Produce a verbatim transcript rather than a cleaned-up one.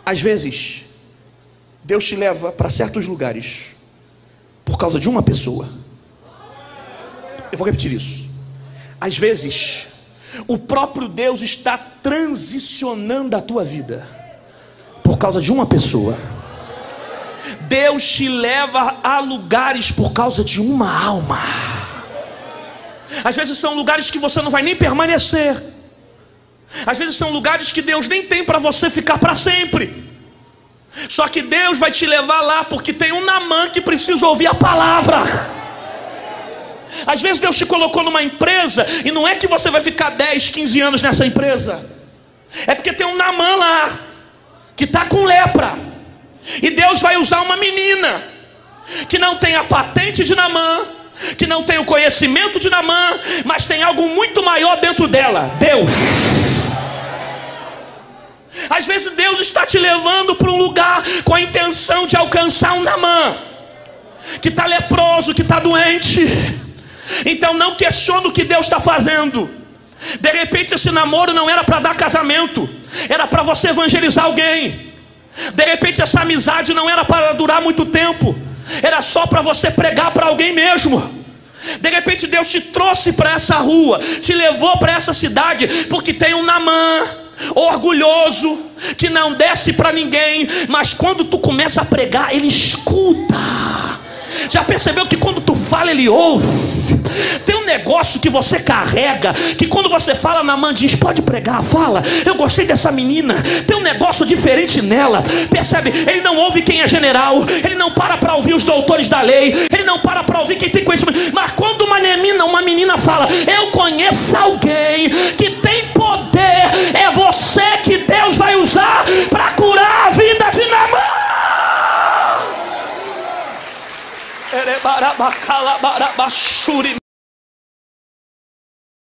Às vezes, Deus te leva para certos lugares por causa de uma pessoa. Eu vou repetir isso. Às vezes, o próprio Deus está transicionando a tua vida por causa de uma pessoa. Deus te leva a lugares por causa de uma alma. Às vezes são lugares que você não vai nem permanecer. Às vezes são lugares que Deus nem tem para você ficar para sempre. Só que Deus vai te levar lá porque tem um Naamã que precisa ouvir a palavra. Às vezes Deus te colocou numa empresa e não é que você vai ficar dez, quinze anos nessa empresa. É porque tem um Naamã lá que está com lepra. E Deus vai usar uma menina que não tem a patente de Naamã, que não tem o conhecimento de Naamã, mas tem algo muito maior dentro dela: Deus. Às vezes Deus está te levando para um lugar com a intenção de alcançar um Naamã que está leproso, que está doente. Então não questione o que Deus está fazendo. De repente esse namoro não era para dar casamento, era para você evangelizar alguém. De repente essa amizade não era para durar muito tempo, era só para você pregar para alguém mesmo. De repente Deus te trouxe para essa rua, te levou para essa cidade, porque tem um Naamã orgulhoso, que não desce para ninguém, mas quando tu começa a pregar, ele escuta. Já percebeu que quando tu fala, ele ouve? Tem um negócio que você carrega, que quando você fala, Naamã diz: pode pregar, fala, eu gostei dessa menina, tem um negócio diferente nela. Percebe? Ele não ouve quem é general, ele não para para ouvir os doutores da lei, ele não para para ouvir quem tem conhecimento. Mas quando uma menina, uma menina fala: eu conheço alguém que tem poder, é você que Deus vai usar para curar a vida de Naamã. Erebarabacalabarabashuri.